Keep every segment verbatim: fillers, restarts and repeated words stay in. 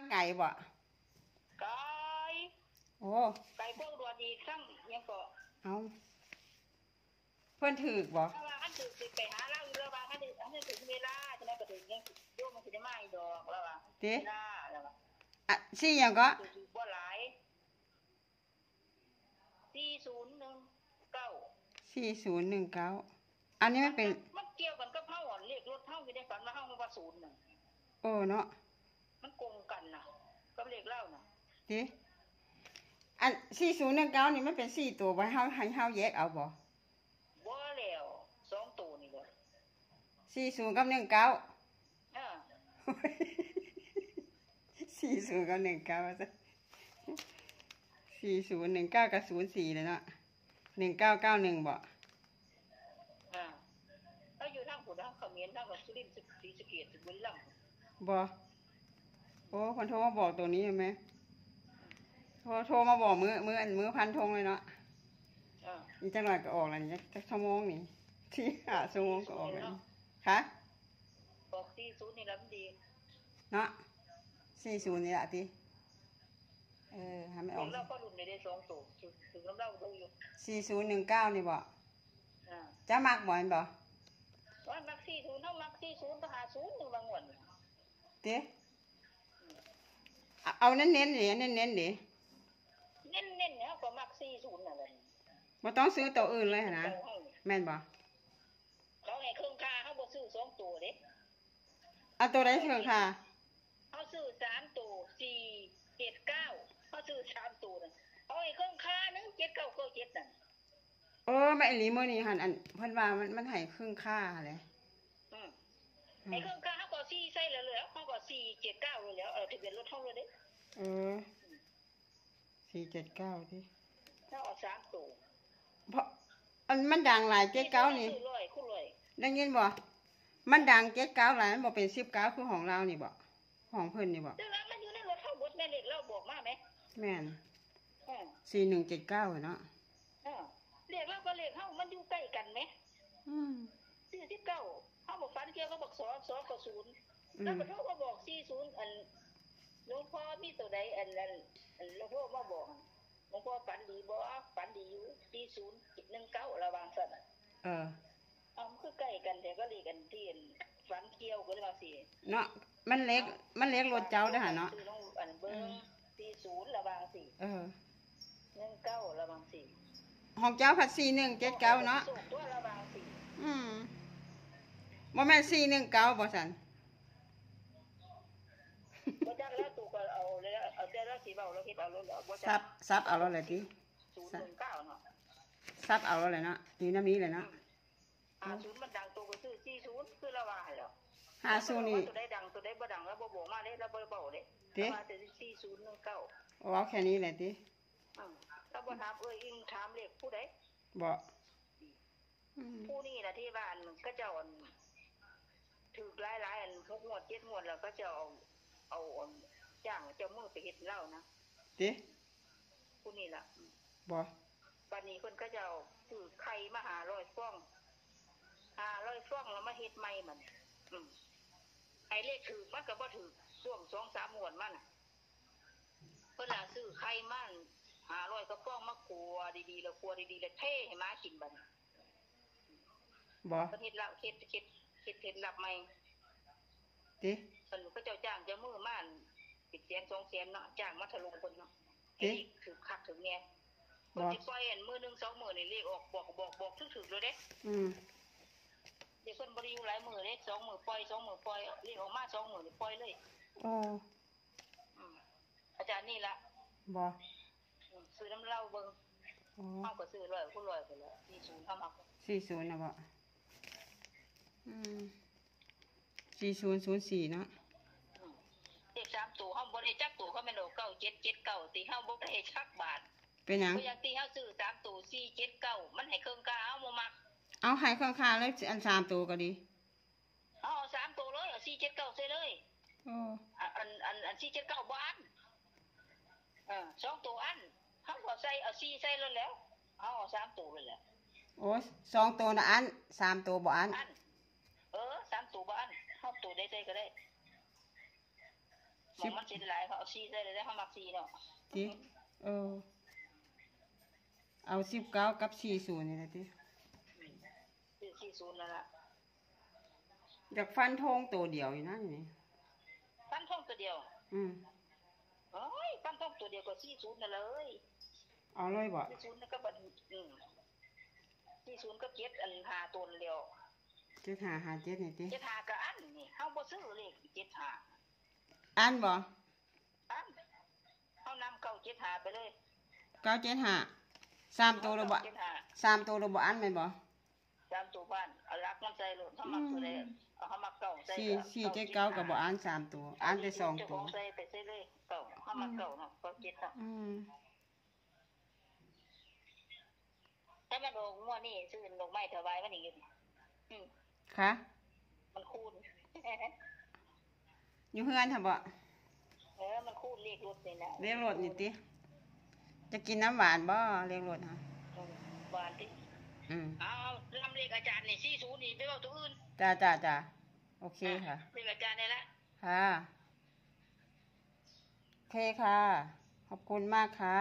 ไก่บ่ไก่โอ้ไก่พวกดวนอีกทั้งยังก็เอาเพื่อนถือบ่ถ้าว่าอันถือไปหาเล่าอยู่แล้วว่าอันนี้อันนี้ถึงเวลาจะได้ก็ถึงยังโยมมันสิได้มาอีดอกแล้วว่าเวลาแล้วว่าอ่ะสี่อย่างก็ถือบ่หลายสี่ศูนย์หนึ่งเก้าสี่ศูนย์หนึ่งเก้าอันนี้มันเป็นมันเกี่ยวกันกับเฮาอ่ะเลขรถเฮาไม่ได้ฝันว่าเฮามันว่าศูนย์น่ะโอ้เนาะมันกงกันน่ะกับเลขเล่าน่ะดิอันสี่ศูนย์หนึ่งเก้านี่มันเป็นสี่ตัวไว้เฮาให้เฮาแยกเอาบ่บ่แล้วสองตัวนี่เลยสี่ศูนย์กับหนึ่งเก้าเออสี่ศูนย์กับหนึ่งเก้าซะสี่ศูนย์หนึ่งเก้ากับศูนย์สี่เลยเนาะหนึ่งเก้าเก้าหนึ่งบ่อ่าแล้วอยู่ทางผู้ทางเขมรทางกับสุรินทร์ศรีสะเกษบุรีรัมย์บ่โอ้คนโทรมาบอกตัวนี้ใช่ไหมโทรโทรมาบอกมือมืออันมือพันธงเลยเนาะอ่าอีกจังหน่อยก็ออกแล้วนี่จักชั่วโมงนี่ที่หาชั่วโมงก็ออกแล้วค่ะบอกสี่ศูนย์นี่ลำดีเนาะสี่ศูนย์นี่แหละทีเออทำไม่ออกเราก็รุ่นในได้สองตัวถึงน้ำเล่าดูอยู่สี่ศูนย์หนึ่งเก้านี่บ่อ่าจะมักบ่อนบ่ว่ามักสี่ศูนย์เท่ามักสี่ศูนย์ก็หาศูนย์หนึ่งบางวันเด้เอาเน้นเน้นดิเน้นเน้นดิเน้นเน้นเนี่ยก็มักสี่ศูนย์อะไรบ่ต้องซื้อตัวอื่นเลยนะแม่นบ่เขาให้เครื่องค่าเขาบ่ซื้อสองตัวเด้เอาตัวใดเครื่องค่าเขาซื้อสามตัวสี่เจ็ดเก้าเขาซื้อสามตัวน่ะเขาให้เครื่องค่าหนึ่งเจ็ดเก้าเก้าเจ็ดน่ะเออแม่อีหลีมื้อนี้หั่นอันเพิ่นว่ามันมันให้ครึ่งค่าเลยอืมไอ้เครื่องค่าเขาก็สี่ใส่แล้วแล้วเขาก็สี่เจ็ดเก้าเลยแล้วเออทะเบียนรถเท่าเลยเด้เออสี่เจ็ดเก้าที่ถ้าเอาสามตัวเพราะอันมันดังหลายเจ็ดเก้านี่ได้ยินบ่มันดังเจ็ดเก้าหลายมันบ่เป็นสิบเก้าคือของเรานี่บ่ของเพิ่นนี่บ่แต่ว่ามันอยู่ในรถเท่าบดแม่เด็กเราบอกมาไหมแม่นสี่หนึ่งเจ็ดเก้าเนาะเรียกเราก็เรียกเฮามันอยู่ใกล้กันไหมอืมสี่สิบเก้าเฮาบอกฟันเกี่ยวก็บอกสองสองกับศูนย์แล้วก็โทรมาบอกสี่ศูนย์อันหลวงพ่อมีตัวใดอันนั้นอันหลวงพ่อมาบอกหลวงพ่อฝันดีบ่ฝันดีอยู่สี่ศูนย์หนึ่งเก้าระวังสั่นเออเอาคือใกล้กันแต่ก็เรียกกันที่ฝันเกี่ยวก็เลยว่าสิเนาะมันเล็กมันเล็กรถเจ้าเด้อหั่นเนาะอันเบิ่งสี่ศูนย์ระวังสิเออหนึ่งเก้าระวังสิของเจ้าผัดสี่หนึ่งเจ็ดเก้าเนาะอืมบ่แม่นสี่หนึ่งเก้าบ่สันบ่จักแล้วตู่ก็เอาเลยเอาแต่ละสิเว้าแล้วเฮ็ดเอาแล้วบ่จักซับซับเอาแล้วแหละติศูนย์หนึ่งเก้าเนาะซับเอาแล้วแหละเนาะนี่น้ำนี้เลยเนาะอ่าศูนย์มันดังตัวก็ซื้อสี่ศูนย์คือละว่าให้แล้วห้าศูนย์นี่ตัวใดดังตัวใดบ่ดังแล้วบ่บอกมาเด้แล้วบ่เว้าเด้ว่าแต่สี่ศูนย์หนึ่งเก้าโอ้เอาแค่นี้แหละติอือแล้วบ่ถามเอ้ยอิงถามเลขผู้ใดบ่ผู้นี่น่ะที่บ้านก็เจ้าถูกหลายๆอันหกงวดเจ็ดงวดแล้วก็จะเอาเอาจ้างเจ้ามือไปเฮ็ดเหล้านะติผู้นี่ล่ะบ่บัดนี้เพิ่นก็จะเอาซื้อไข่มาห้าร้อยฟองห้าร้อยฟองแล้วมาเฮ็ดใหม่มันอืมไอ้เลขถูกมันก็บ่ถูกช่วง สองสาม งวดมันน่ะเพิ่นน่ะซื้อไข่มาห้าร้อยกระป๋องมาคั่วดีๆแล้วคั่วดีๆแล้วเทให้หมากินบัดนี้บ่เพิ่นเฮ็ดแล้วเฮ็ดเฮ็ดเฮ็ดเฮ็ดรับใหม่ติเพิ่นก็เจ้าจ้างเจ้ามือมาสิบแสนสองแสนเนาะจ้างมาถลุงเพิ่นเนาะเฮ็ดถูกคักถึงแน่เพิ่นสิปล่อยอันมื้อนึงสองมื้อนี่เลขออกบอกบอกบอกถึกๆเลยเด้อืมเดี๋ยวเพิ่นบ่ได้อยู่หลายมื้อเด้สองมื้อปล่อยสองมื้อปล่อยเลขออกมาสองมื้อนี่ปล่อยเลยอ๋ออืมอาจารย์นี่ล่ะบ่ซื้อน้ำเหล้าเบิ่งอ๋อเฮาก็ซื้อร้อยคูณร้อยไปแล้วสี่ศูนย์เฮามักสี่ศูนย์น่ะบ่อืมสี่ศูนย์ศูนย์สี่เนาะเลขสามตัวเฮาบ่ได้จักตัวเขาแม่นเอาเก้าเจ็ดเจ็ดเก้าติเฮาบ่ได้จักบาทเป็นหยังบ่อย่างที่เฮาซื้อสามตัวสี่เจ็ดเก้ามันให้เครื่องกาเฮาบ่มักเอาให้เครื่องคาเลยอันสามตัวก็ดีเอาสามตัวเลยเอาสี่เจ็ดเก้าใส่เลยอ๋ออันอันอันสี่เจ็ดเก้าบ่อันเออสองตัวอันเฮาก็ใส่เอาสี่ใส่แล้วแล้วเอาสามตัวเลยแหละโอ้สองตัวน่ะอันสามตัวบ่อันเออสามตัวบ่อันเฮาตัวใดใส่ก็ได้หมองมันเจ็ดหลายเขาเอาซีใส่เลยได้เขามักซีเนาะจิเออเอาสิบเก้ากับสี่ศูนย์นี่แหละติคือสี่ศูนย์นั่นล่ะอยากฟันธงตัวเดียวอยู่นั่นนี่ฟันท่องตัวเดียวอืมโอ้ยฟันท่องตัวเดียวก็สี่ศูนย์นั่นเลยเอาเลยบ่สี่ศูนย์นั่นก็บัดอืมสี่ศูนย์ก็เก็ดอันหาตัวเดียวเจ็ดห้าห้าเจ็ดนี่ติเจ็ดหาก็อันนี่เฮาบ่ซื้อเลขเจ็ดหาอ่านบ่อันเฮานำเก้าเจ็ดหาไปเลยเก้าเจ็ดห้าสามตัวเราบ่เจ็ดหาสามตัวเราบ่อ่านแม่นบ่ตามตัวบ้านเอารักมันใส่โลดเฮามักตัวใดเอาเฮามักเก้าใส่สี่สี่เจ็ดเก้าก็บ่อ่านสามตัวอ่านแต่สองตัวใส่ไปใส่เลยเก้าเฮามักเก้าเนาะเก้าเจ็ดเนาะอืมแต่แม่ดอกงัวนี่ซื้อดอกไม้ถวายมันอีกอยู่อืมค่ะมันคูณอยู่เฮือนหั่นบ่เออมันคูณเลขรถนี่นะเรียกรถนี่ติจะกินน้ำหวานบ่เรียกรถฮะบานติอืมเอาลำเลขอาจารย์นี่สี่ศูนย์นี่ไปเว้าตัวอื่นจ้าจ้าจ้าโอเคค่ะเลขอาจารย์นี่ละค่ะโอเคค่ะ ขอบคุณมากค่ะ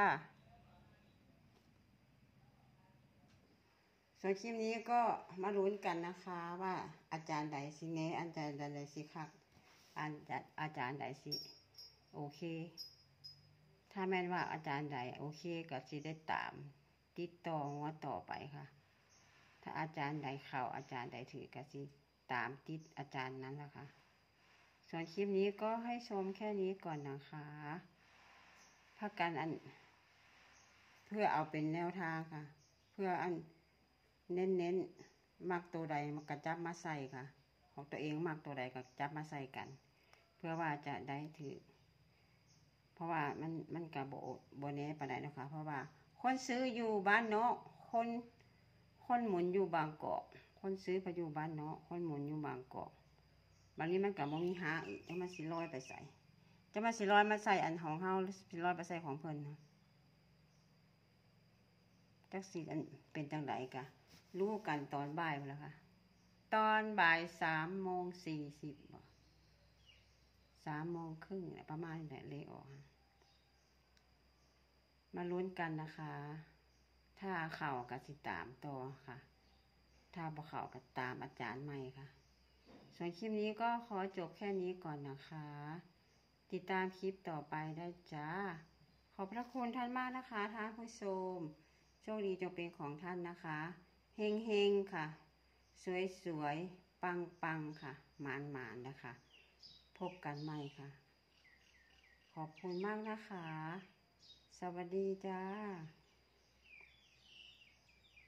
ส่วนคลิปนี้ก็มาลุ้นกันนะคะว่าอาจารย์ใดสิเนอาจารย์ใดสิคักอาจารย์อาจารย์ใดสิโอเค ถ้าแม่นว่าอาจารย์ใดโอเคก็สิได้ตามติดต่อว่าต่อไปค่ะ ถ้าอาจารย์ใดเข้าอาจารย์ใดถือก็สิตามติดอาจารย์นั้นแหละค่ะ ส่วนคลิปนี้ก็ให้ชมแค่นี้ก่อนนะคะพักกันอันเพื่อเอาเป็นแนวทางค่ะ เพื่ออันเน้นเน้นมักตัวใดมันก็จับมาใส่ค่ะ ของตัวเองมักตัวใดก็จับมาใส่กัน เพื่อว่าจะได้ถือ เพราะว่ามันมันกับโบโบเน่ปานใดนะคะ เพราะว่าคนซื้ออยู่บ้านเนาะคนคนหมุนอยู่บางกอกคนซื้อไปอยู่บ้านเนาะคนหมุนอยู่บางกอกบางนี้มันกับโมมีหาอีกจะมาสิลอยไปใส่จะมาสิลอยมาใส่อันของเฮาหรือสิลอยไปใส่ของเพิ่นนะจักสิอันเป็นจังไดกะรู้กันตอนบ่ายแล้วค่ะ ตอนบ่ายสามโมงสี่สิบสามโมงครึ่งประมาณนี้เลขออกมาลุ้นกันนะคะ ถ้าเข่ากับสิตามต่อค่ะ ถ้าบ่เข่ากับตามอาจารย์ใหม่ค่ะ ส่วนคลิปนี้ก็ขอจบแค่นี้ก่อนนะคะ ติดตามคลิปต่อไปได้จ้า ขอบพระคุณท่านมากนะคะท่านผู้ชมโชคดีจงเป็นของท่านนะคะเฮงเฮงค่ะ สวยสวยปังปังค่ะหมานหมานนะคะ พบกันใหม่ค่ะ ขอบคุณมากนะคะ สวัสดีจ้า